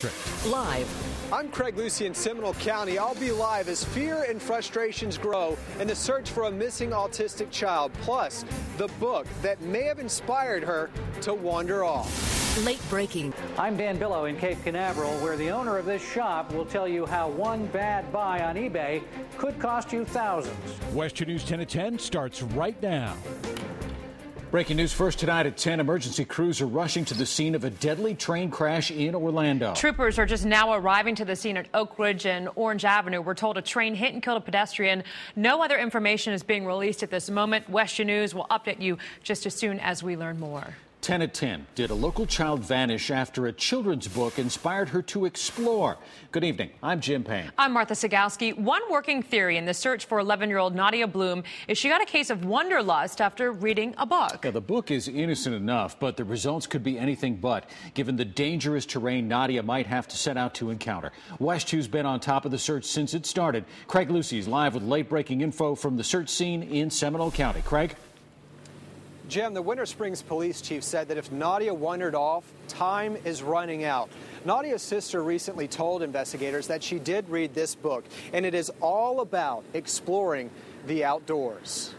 Live. I'm Craig Lucy in Seminole County. I'll be live as fear and frustrations grow in the search for a missing autistic child, plus the book that may have inspired her to wander off. Late breaking. I'm Dan Billow in Cape Canaveral, where the owner of this shop will tell you how one bad buy on eBay could cost you thousands. West 2 News 10 at 10 starts right now. Breaking news first tonight at 10. Emergency crews are rushing to the scene of a deadly train crash in Orlando. Troopers are just now arriving to the scene at Oak Ridge and Orange Avenue. We're told a train hit and killed a pedestrian. No other information is being released at this moment. West 2 News will update you just as soon as we learn more. 10 at 10. Did a local child vanish after a children's book inspired her to explore? Good evening. I'm Jim Payne. I'm Martha Sagowski. One working theory in the search for 11-year-old Nadia Bloom is she got a case of wanderlust after reading a book. Now, the book is innocent enough, but the results could be anything but, given the dangerous terrain Nadia might have to set out to encounter. West 2's been on top of the search since it started. Craig Lucy's live with late-breaking info from the search scene in Seminole County. Craig? Jim, the Winter Springs police chief said that if Nadia wandered off, time is running out. Nadia's sister recently told investigators that she did read this book, and it is all about exploring the outdoors.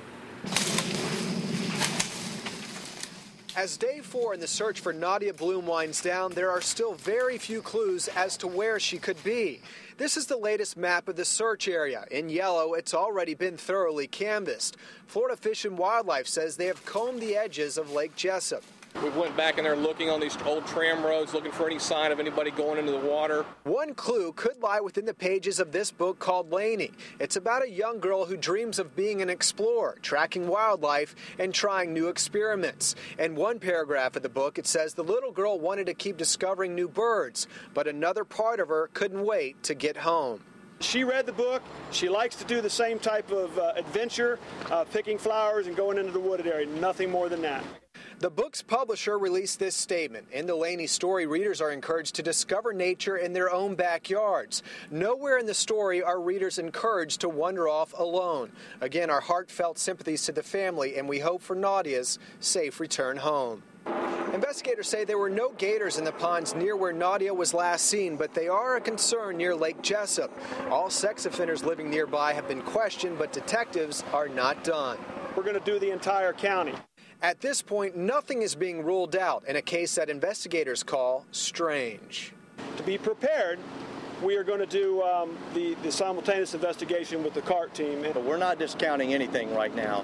As day 4 in the search for Nadia Bloom winds down, there are still very few clues as to where she could be. This is the latest map of the search area. In yellow, it's already been thoroughly canvassed. Florida Fish and Wildlife says they have combed the edges of Lake Jessup. We went back in there looking on these old tram roads, looking for any sign of anybody going into the water. One clue could lie within the pages of this book called Laney. It's about a young girl who dreams of being an explorer, tracking wildlife, and trying new experiments. In one paragraph of the book, it says the little girl wanted to keep discovering new birds, but another part of her couldn't wait to get home. She read the book. She likes to do the same type of adventure, picking flowers and going into the wooded area. Nothing more than that. The book's publisher released this statement. In the Laney story, readers are encouraged to discover nature in their own backyards. Nowhere in the story are readers encouraged to wander off alone. Again, our heartfelt sympathies to the family, and we hope for Nadia's safe return home. Investigators say there were no gators in the ponds near where Nadia was last seen, but they are a concern near Lake Jessup. All sex offenders living nearby have been questioned, but detectives are not done. We're going to do the entire county. At this point, nothing is being ruled out in a case that investigators call strange. To be prepared, we are going to do the simultaneous investigation with the CART team. We're not discounting anything right now.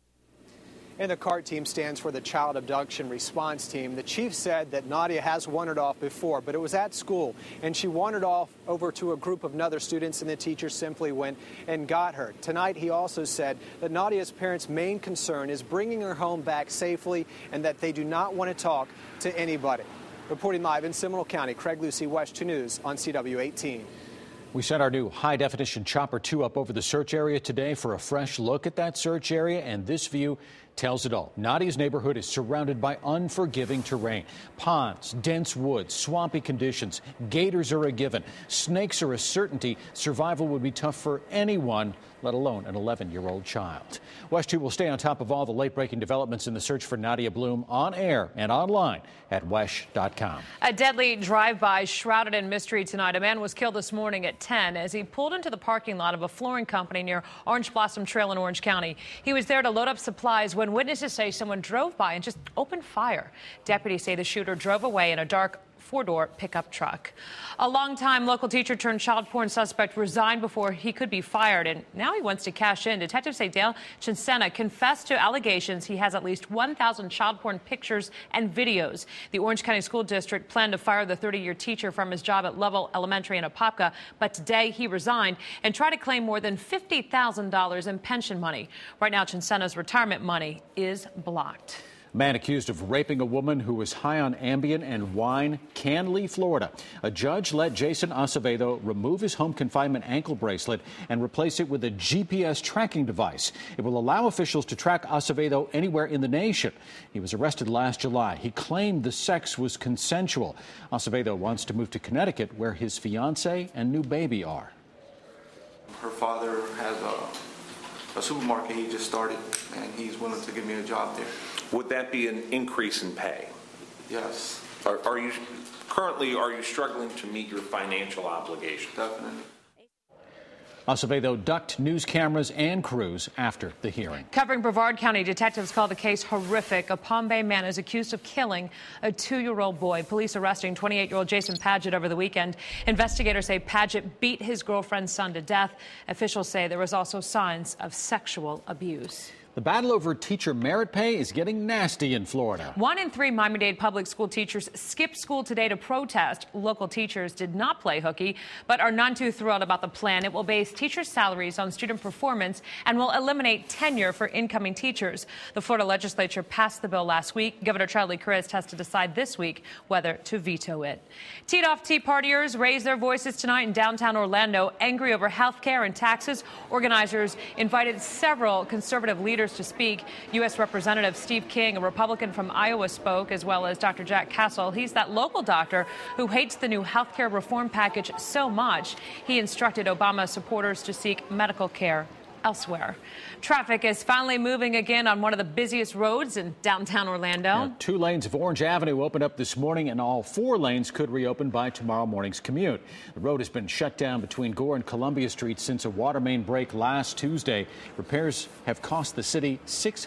And the CART team stands for the Child Abduction Response Team. The chief said that Nadia has wandered off before, but it was at school, and she wandered off over to a group of other students, and the teacher simply went and got her. Tonight, he also said that Nadia's parents' main concern is bringing her home back safely and that they do not want to talk to anybody. Reporting live in Seminole County, Craig Lucy, West 2 News on CW18. We sent our new high-definition Chopper 2 up over the search area today for a fresh look at that search area, and this view tells it all. Nadia's neighborhood is surrounded by unforgiving terrain. Ponds, dense woods, swampy conditions. Gators are a given. Snakes are a certainty. Survival would be tough for anyone, let alone an 11-year-old child. West 2 will stay on top of all the late-breaking developments in the search for Nadia Bloom on air and online at WESH.com. A deadly drive-by shrouded in mystery tonight. A man was killed this morning at 10 as he pulled into the parking lot of a flooring company near Orange Blossom Trail in Orange County. He was there to load up supplies when witnesses say someone drove by and just opened fire. Deputies say the shooter drove away in a dark four-door pickup truck. A longtime local teacher turned child porn suspect resigned before he could be fired, and now he wants to cash in. Detectives say Dale Chinsena confessed to allegations he has at least 1,000 child porn pictures and videos. The Orange County School District planned to fire the 30-year teacher from his job at Lovell Elementary in Apopka, but today he resigned and tried to claim more than $50,000 in pension money. Right now, Chinsena's retirement money is blocked. Man accused of raping a woman who was high on Ambien and wine can leave Florida. A judge let Jason Acevedo remove his home confinement ankle bracelet and replace it with a GPS tracking device. It will allow officials to track Acevedo anywhere in the nation. He was arrested last July. He claimed the sex was consensual. Acevedo wants to move to Connecticut, where his fiancée and new baby are. Her father has a supermarket he just started, and he's willing to give me a job there. Would that be an increase in pay? Yes. Are you currently, are you struggling to meet your financial obligations? Definitely. Asave, though, ducked news cameras and crews after the hearing. Covering Brevard County, detectives call the case horrific. A Palm Bay man is accused of killing a 2-year-old boy. Police arresting 28-year-old Jason Padgett over the weekend. Investigators say Padgett beat his girlfriend's son to death. Officials say there was also signs of sexual abuse. The battle over teacher merit pay is getting nasty in Florida. 1 in 3 Miami-Dade public school teachers skipped school today to protest. Local teachers did not play hooky, but are none too thrilled about the plan. It will base teachers' salaries on student performance and will eliminate tenure for incoming teachers. The Florida legislature passed the bill last week. Governor Charlie Crist has to decide this week whether to veto it. Teed-off Tea Partiers raised their voices tonight in downtown Orlando, angry over health care and taxes. Organizers invited several conservative leaders to speak. U.S. Representative Steve King, a Republican from Iowa, spoke, as well as Dr. Jack Castle. He's that local doctor who hates the new health care reform package so much. He instructed Obama supporters to seek medical care elsewhere. Traffic is finally moving again on one of the busiest roads in downtown Orlando. Now, 2 lanes of Orange Avenue opened up this morning, and all 4 lanes could reopen by tomorrow morning's commute. The road has been shut down between Gore and Columbia Street since a water main break last Tuesday. Repairs have cost the city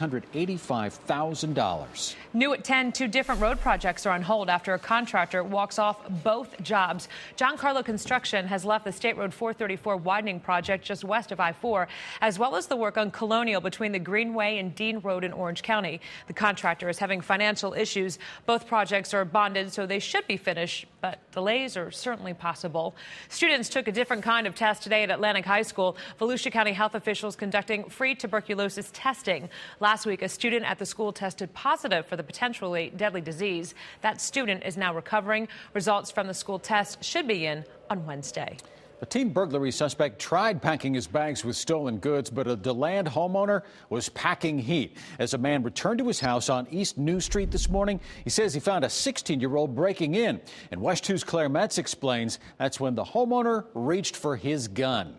$685,000. New at 10, 2 different road projects are on hold after a contractor walks off both jobs. John Carlo Construction has left the State Road 434 widening project just west of I-4, as well as the work on Colonial between the Greenway and Dean Road in Orange County. The contractor is having financial issues. Both projects are bonded, so they should be finished, but delays are certainly possible. Students took a different kind of test today at Atlantic High School. Volusia County health officials conducting free tuberculosis testing. Last week, a student at the school tested positive for the potentially deadly disease. That student is now recovering. Results from the school test should be in on Wednesday. A teen burglary suspect tried packing his bags with stolen goods, but a DeLand homeowner was packing heat. As a man returned to his house on East New Street this morning, he says he found a 16-year-old breaking in. And West 2's Claire Metz explains that's when the homeowner reached for his gun.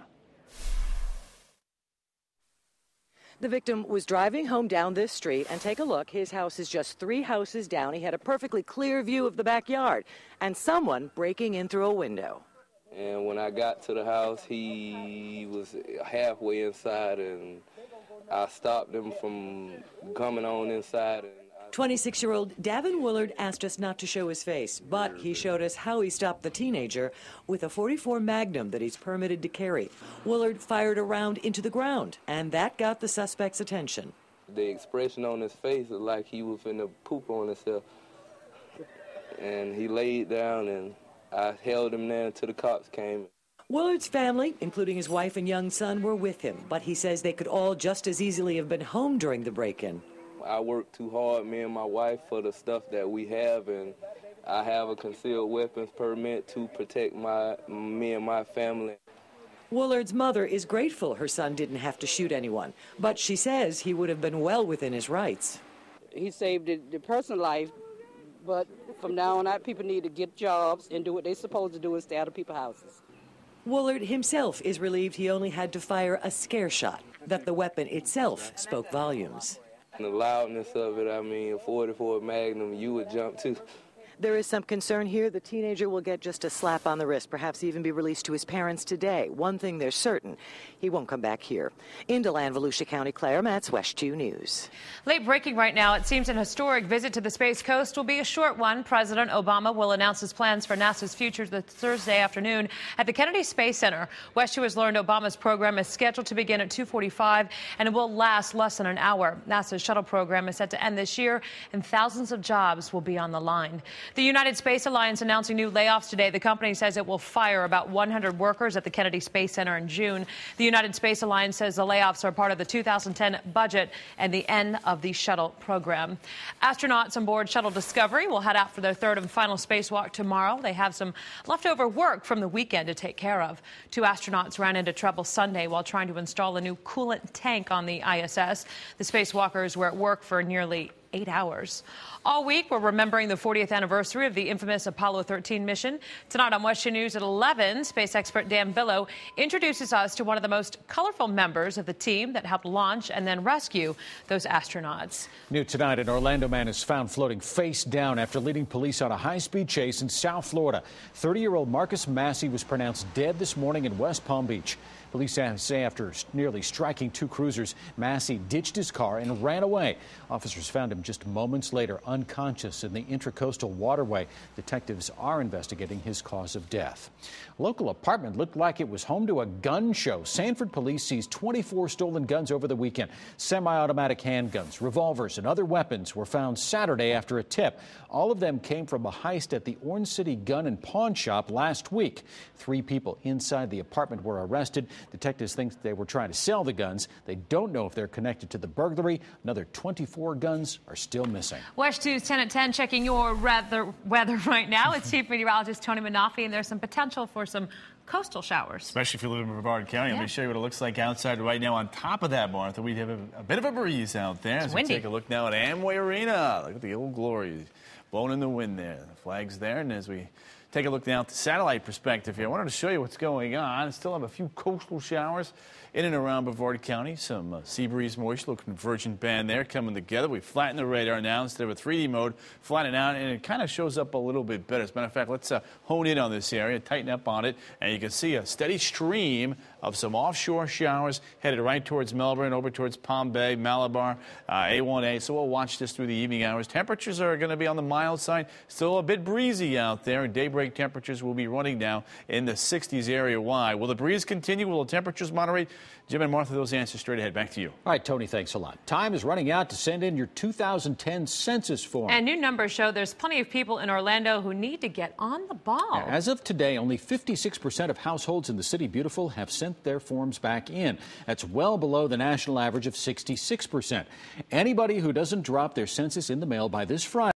The victim was driving home down this street, and take a look. His house is just 3 houses down. He had a perfectly clear view of the backyard and someone breaking in through a window. And when I got to the house, he was halfway inside, and I stopped him from coming on inside. 26-year-old Davin Willard asked us not to show his face, but he showed us how he stopped the teenager with a .44 Magnum that he's permitted to carry. Willard fired a round into the ground, and that got the suspect's attention. The expression on his face was like he was finna poop on himself. And he laid down, and I held him there until the cops came. Willard's family, including his wife and young son, were with him, but he says they could all just as easily have been home during the break-in. I work too hard, me and my wife, for the stuff that we have, and I have a concealed weapons permit to protect me and my family. Willard's mother is grateful her son didn't have to shoot anyone, but she says he would have been well within his rights. He saved the person's life, but from now on out, people need to get jobs and do what they're supposed to do and stay out of people's houses. Willard himself is relieved he only had to fire a scare shot, that the weapon itself spoke volumes. And the loudness of it, I mean, a .44 Magnum, you would jump too. There is some concern here. The teenager will get just a slap on the wrist, perhaps even be released to his parents today. One thing they're certain, he won't come back here. In DeLand, Volusia County, Claire Metz, West 2 News. Late breaking right now. It seems an historic visit to the Space Coast will be a short one. President Obama will announce his plans for NASA's future this Thursday afternoon at the Kennedy Space Center. West 2 has learned Obama's program is scheduled to begin at 2:45, and it will last less than an hour. NASA's shuttle program is set to end this year, and thousands of jobs will be on the line. The United Space Alliance announcing new layoffs today. The company says it will fire about 100 workers at the Kennedy Space Center in June. The United Space Alliance says the layoffs are part of the 2010 budget and the end of the shuttle program. Astronauts on board Shuttle Discovery will head out for their 3rd and final spacewalk tomorrow. They have some leftover work from the weekend to take care of. 2 astronauts ran into trouble Sunday while trying to install a new coolant tank on the ISS. The spacewalkers were at work for nearly 8 hours. All week, we're remembering the 40th anniversary of the infamous Apollo 13 mission. Tonight on West News at 11, space expert Dan Billow introduces us to one of the most colorful members of the team that helped launch and then rescue those astronauts. New tonight, an Orlando man is found floating face down after leading police on a high-speed chase in South Florida. 30-year-old Marcus Massey was pronounced dead this morning in West Palm Beach. Police say after nearly striking two cruisers, Massey ditched his car and ran away. Officers found him just moments later unconscious in the Intracoastal Waterway. Detectives are investigating his cause of death. A local apartment looked like it was home to a gun show. Sanford police seized 24 stolen guns over the weekend. Semi-automatic handguns, revolvers, and other weapons were found Saturday after a tip. All of them came from a heist at the Orange City Gun and Pawn Shop last week. 3 people inside the apartment were arrested. Detectives think they were trying to sell the guns. They don't know if they're connected to the burglary. Another 24 guns are still missing. West News 10 at 10 checking your weather right now. It's Chief Meteorologist Tony Manafi, and there's some potential for some coastal showers. Especially if you live in Brevard County. Let me show you what it looks like outside right now. On top of that, Martha, we have a bit of a breeze out there. As we take a look now at Amway Arena. Look at the Old Glory blowing in the wind there. The flag's there, and as we take a look now at the satellite perspective here, I wanted to show you what's going on. Still have a few coastal showers in and around Brevard County. Some sea breeze moisture, little convergent band there coming together. We flatten the radar now instead of a 3D mode, flatten it out, and it kind of shows up a little bit better. As a matter of fact, let's hone in on this area, tighten up on it, and you can see a steady stream of some offshore showers headed right towards Melbourne, over towards Palm Bay, Malabar, A1A. So we'll watch this through the evening hours. Temperatures are going to be on the mild side. Still a bit breezy out there. Daybreak temperatures will be running now in the 60s area-wide. Will the breeze continue? Will the temperatures moderate? Jim and Martha, those answers straight ahead. Back to you. All right, Tony, thanks a lot. Time is running out to send in your 2010 census form. And new numbers show there's plenty of people in Orlando who need to get on the ball. As of today, only 56% of households in the City Beautiful have sent their forms back in. That's well below the national average of 66%. Anybody who doesn't drop their census in the mail by this Friday